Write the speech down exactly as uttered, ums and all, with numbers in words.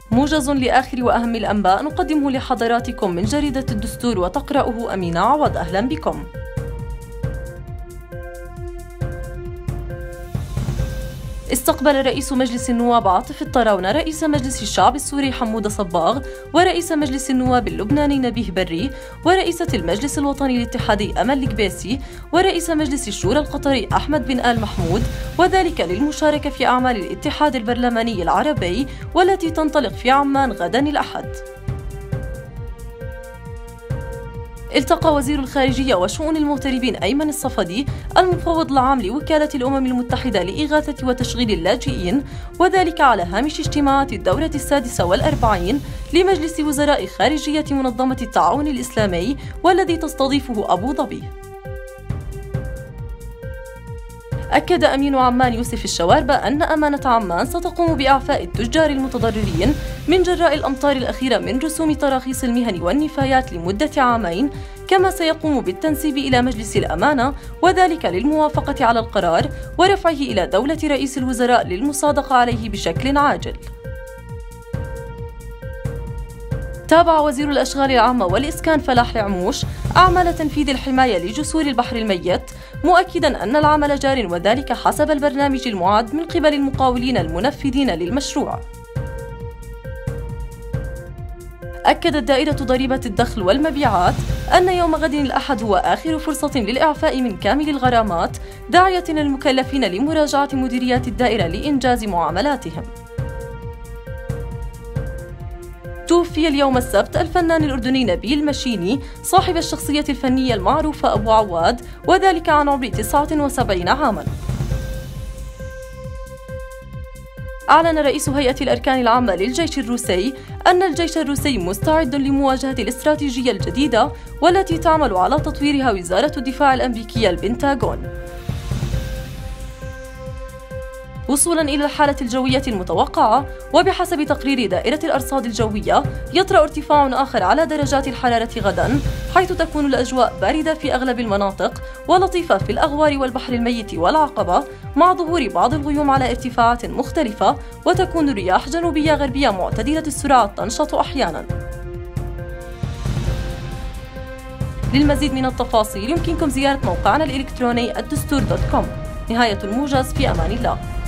موجز لآخر وأهم الأنباء نقدمه لحضراتكم من جريدة الدستور وتقرأه أمينة عوض. أهلا بكم. استقبل رئيس مجلس النواب عاطف الطراونة رئيس مجلس الشعب السوري حمود صباغ ورئيس مجلس النواب اللبناني نبيه بري ورئيسة المجلس الوطني الاتحادي أمل الكباسي ورئيس مجلس الشورى القطري أحمد بن آل محمود، وذلك للمشاركة في أعمال الاتحاد البرلماني العربي والتي تنطلق في عمان غدا الأحد. التقى وزير الخارجية وشؤون المغتربين أيمن الصفدي المفوض العام لوكالة الأمم المتحدة لإغاثة وتشغيل اللاجئين، وذلك على هامش اجتماعات الدورة السادسة والأربعين لمجلس وزراء خارجية منظمة التعاون الإسلامي والذي تستضيفه أبو ظبي. أكد أمين عمان يوسف الشواربة أن أمانة عمان ستقوم بإعفاء التجار المتضررين من جراء الأمطار الأخيرة من رسوم تراخيص المهن والنفايات لمدة عامين، كما سيقوم بالتنسيب إلى مجلس الأمانة وذلك للموافقة على القرار ورفعه إلى دولة رئيس الوزراء للمصادقة عليه بشكل عاجل. تابع وزير الأشغال العامة والإسكان فلاح العموش أعمال تنفيذ الحماية لجسور البحر الميت، مؤكدا أن العمل جار وذلك حسب البرنامج المعد من قبل المقاولين المنفذين للمشروع. أكدت دائرة ضريبة الدخل والمبيعات أن يوم غد الأحد هو آخر فرصة للإعفاء من كامل الغرامات، داعية المكلفين لمراجعة مديريات الدائرة لإنجاز معاملاتهم. توفي اليوم السبت الفنان الأردني نبيل مشيني صاحب الشخصية الفنية المعروفة أبو عواد، وذلك عن عمر تسعة وسبعين عاما. أعلن رئيس هيئة الأركان العامة للجيش الروسي أن الجيش الروسي مستعد لمواجهة الاستراتيجية الجديدة والتي تعمل على تطويرها وزارة الدفاع الأمريكية البنتاغون. وصولا إلى الحالة الجوية المتوقعة، وبحسب تقرير دائرة الأرصاد الجوية يطرأ ارتفاع آخر على درجات الحرارة غدا، حيث تكون الأجواء باردة في أغلب المناطق ولطيفة في الأغوار والبحر الميت والعقبة، مع ظهور بعض الغيوم على ارتفاعات مختلفة، وتكون الرياح جنوبية غربية معتدلة السرعة تنشط أحيانا. للمزيد من التفاصيل يمكنكم زيارة موقعنا الإلكتروني الدستور دوت كوم. نهاية الموجز، في أمان الله.